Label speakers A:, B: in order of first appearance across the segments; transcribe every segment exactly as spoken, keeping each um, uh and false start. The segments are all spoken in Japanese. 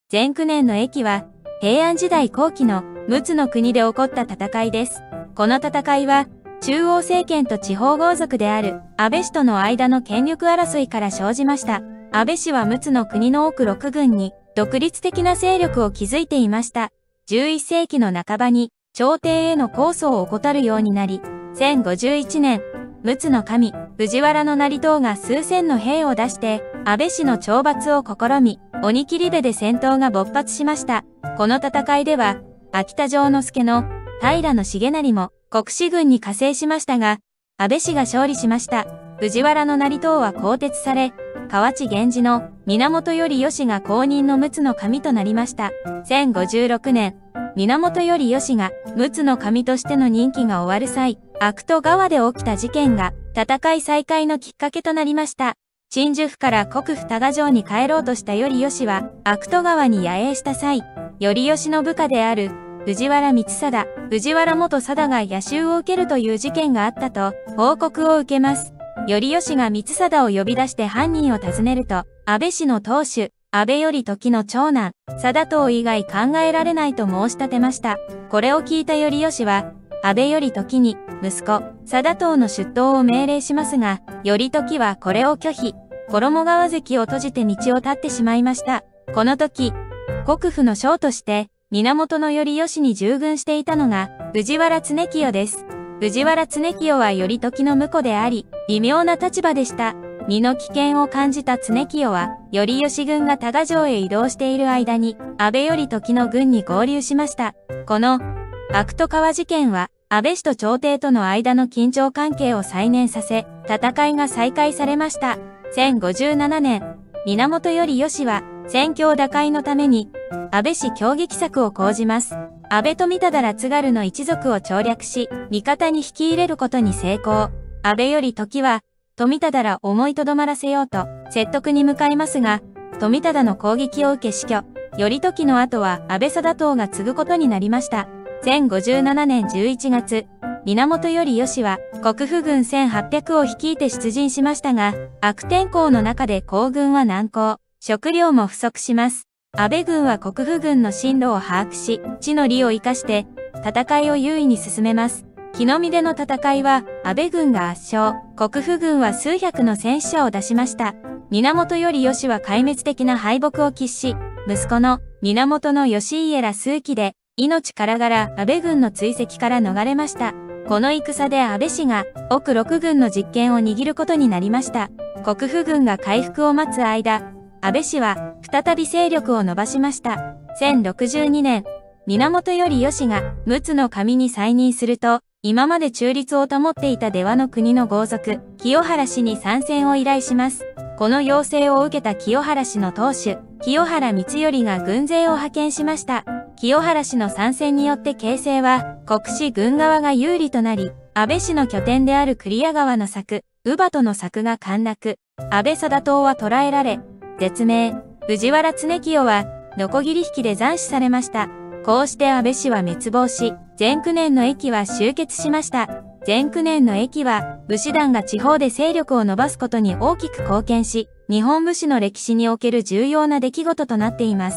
A: 前九年の役は、平安時代後期の陸奥の国で起こった戦いです。この戦いは、中央政権と地方豪族である安倍氏との間の権力争いから生じました。安倍氏は陸奥の国の奥六郡に独立的な勢力を築いていました。じゅういっせいきの半ばに朝廷への控訴を怠るようになり、せんごじゅういちねん、陸奥の神、藤原成東が数千の兵を出して、安倍氏の懲罰を試み、鬼切部で戦闘が勃発しました。この戦いでは、秋田城之助の平重成も国士軍に加勢しましたが、安倍氏が勝利しました。藤原成東は更迭され、河内源氏の源頼義が後任の陸奥の神となりました。せんごじゅうろくねん、源頼義が陸奥の神としての任期が終わる際、悪戸川で起きた事件が戦い再開のきっかけとなりました。鎮守府から国府多賀城に帰ろうとした頼義は悪戸川に野営した際、頼義の部下である藤原光貞、藤原元貞が野襲を受けるという事件があったと報告を受けます。頼義が光貞を呼び出して犯人を尋ねると、安倍氏の当主、安倍頼時の長男、貞藤以外考えられないと申し立てました。これを聞いた頼義は、安倍頼時に息子、貞藤の出頭を命令しますが、頼時はこれを拒否、衣川関を閉じて道を立ってしまいました。この時、国府の将として、源頼義に従軍していたのが、藤原常清です。藤原常清は頼時の婿であり、微妙な立場でした。身の危険を感じた常清は、頼義軍が多賀城へ移動している間に、安倍頼時の軍に合流しました。この、悪戸川事件は、安倍氏と朝廷との間の緊張関係を再燃させ、戦いが再開されました。せんごじゅうななねん、源頼義は、戦況打開のために、安倍氏攻撃策を講じます。安倍富忠ら津軽の一族を調略し、味方に引き入れることに成功。安倍頼時は、富忠ら思いとどまらせようと、説得に向かいますが、富忠の攻撃を受け死去。頼時の後は安倍貞藤が継ぐことになりました。せんごじゅうななねんじゅういちがつ、源頼義は国府軍せんはっぴゃくを率いて出陣しましたが、悪天候の中で行軍は難航、食料も不足します。安倍軍は国府軍の進路を把握し、地の利を生かして戦いを優位に進めます。日の出での戦いは安倍軍が圧勝、国府軍は数百の戦死者を出しました。源頼義は壊滅的な敗北を喫し、息子の源義家ら数騎で命からがら安倍軍の追跡から逃れました。この戦で安倍氏が奥六軍の実権を握ることになりました。国府軍が回復を待つ間、安倍氏は再び勢力を伸ばしました。せんろくじゅうにねん、源頼義が陸奥の神に再任すると、今まで中立を保っていた出羽の国の豪族、清原氏に参戦を依頼します。この要請を受けた清原氏の当主、清原光頼が軍勢を派遣しました。清原氏の参戦によって形勢は、国士軍側が有利となり、安倍氏の拠点である栗屋川の柵、乳母との柵が陥落、安倍貞藤は捕らえられ、絶命、藤原常清は、ノコギリ引きで斬首されました。こうして安倍氏は滅亡し、前九年の役は終結しました。前九年の役は、武士団が地方で勢力を伸ばすことに大きく貢献し、日本武士の歴史における重要な出来事となっています。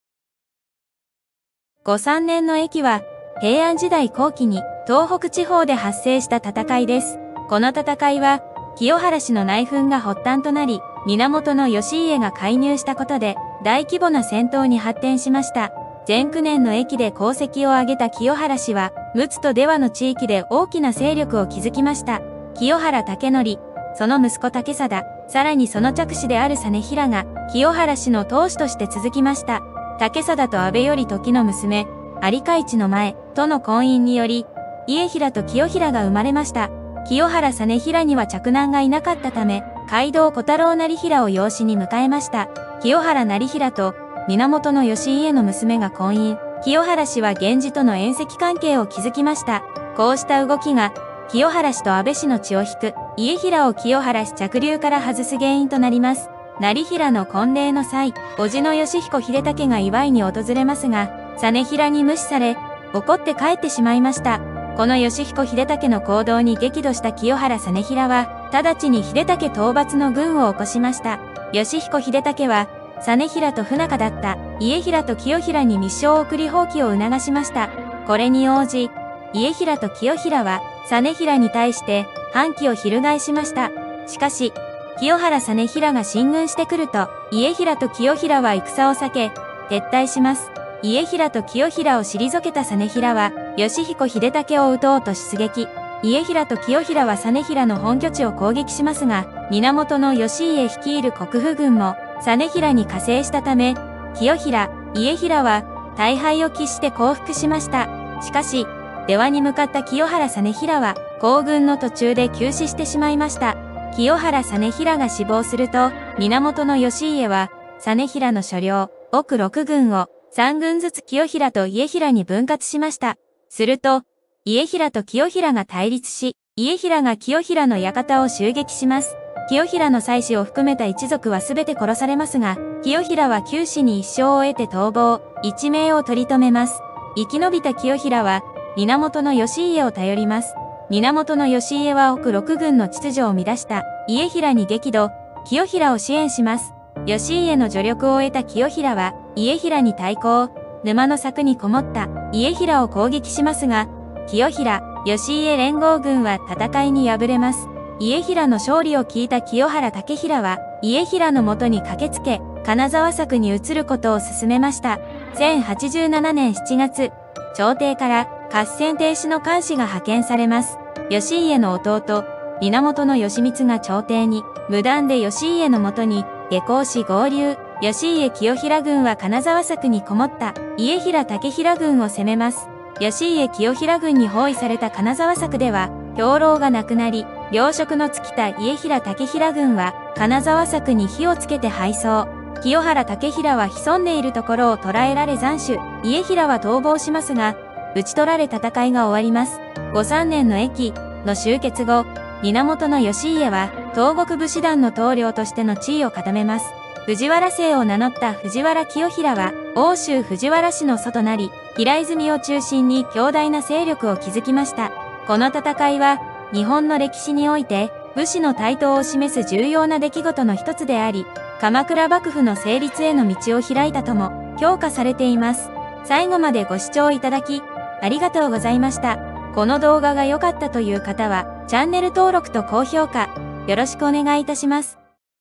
A: ごさんねんの役は、平安時代後期に東北地方で発生した戦いです。この戦いは、清原氏の内紛が発端となり、源義家が介入したことで、大規模な戦闘に発展しました。前九年の役で功績を挙げた清原氏は、陸奥と出羽の地域で大きな勢力を築きました。清原武則、その息子武貞、さらにその嫡子である実平が、清原氏の当主として続きました。武貞と安倍頼時の娘、有海地の前、との婚姻により、家平と清平が生まれました。清原実平には嫡男がいなかったため、街道小太郎成平を養子に迎えました。清原成平と、源義家の娘が婚姻。清原氏は源氏との縁戚関係を築きました。こうした動きが、清原氏と安倍氏の血を引く、家平を清原氏着流から外す原因となります。成平の婚礼の際、叔父の義彦秀武が祝いに訪れますが、実平に無視され、怒って帰ってしまいました。この義彦秀武の行動に激怒した清原実平は、直ちに秀武討伐の軍を起こしました。義彦秀武は、 実平と不仲だった家平と清平に密書を送り放棄を促しました。これに応じ、家平と清平は実平に対して反旗を翻しました。しかし、清原実平が進軍してくると、家平と清平は戦を避け、撤退します。家平と清平を退けた実平は、義彦秀武を討とうと出撃。家平と清平は実平の本拠地を攻撃しますが、源義家率いる国府軍も、実平に加勢したため、清平、家平は、大敗を喫して降伏しました。しかし、出羽に向かった清原実平は、行軍の途中で急死してしまいました。清原実平が死亡すると、源義家は、実平の所領、奥六軍を、三軍ずつ清平と家平に分割しました。すると、家平と清平が対立し、家平が清平の館を襲撃します。清平の妻子を含めた一族はすべて殺されますが、清平は九死に一生を得て逃亡、一命を取り留めます。生き延びた清平は、源義家を頼ります。源義家は奥六軍の秩序を乱した家平に激怒、清平を支援します。義家の助力を得た清平は、家平に対抗、沼の柵にこもった家平を攻撃しますが、清平、義家連合軍は戦いに敗れます。家平の勝利を聞いた清原武平は、家平のもとに駆けつけ、金沢柵に移ることを進めました。せんはちじゅうななねんしちがつ、朝廷から合戦停止の監視が派遣されます。義家の弟、源義満が朝廷に、無断で義家のもとに下校し合流。義家清平軍は金沢柵にこもった家平武平軍を攻めます。義家清平軍に包囲された金沢柵では、兵糧がなくなり、糧食の尽きた家平武平軍は、金沢柵に火をつけて敗走。清原武平は潜んでいるところを捕らえられ斬首。家平は逃亡しますが、討ち取られ戦いが終わります。ごさんねんの役の終結後、源義家は、東国武士団の統領としての地位を固めます。藤原姓を名乗った藤原清平は、奥州藤原氏の祖となり、平泉を中心に強大な勢力を築きました。この戦いは、日本の歴史において、武士の台頭を示す重要な出来事の一つであり、鎌倉幕府の成立への道を開いたとも評価されています。最後までご視聴いただき、ありがとうございました。この動画が良かったという方は、チャンネル登録と高評価、よろしくお願いいたします。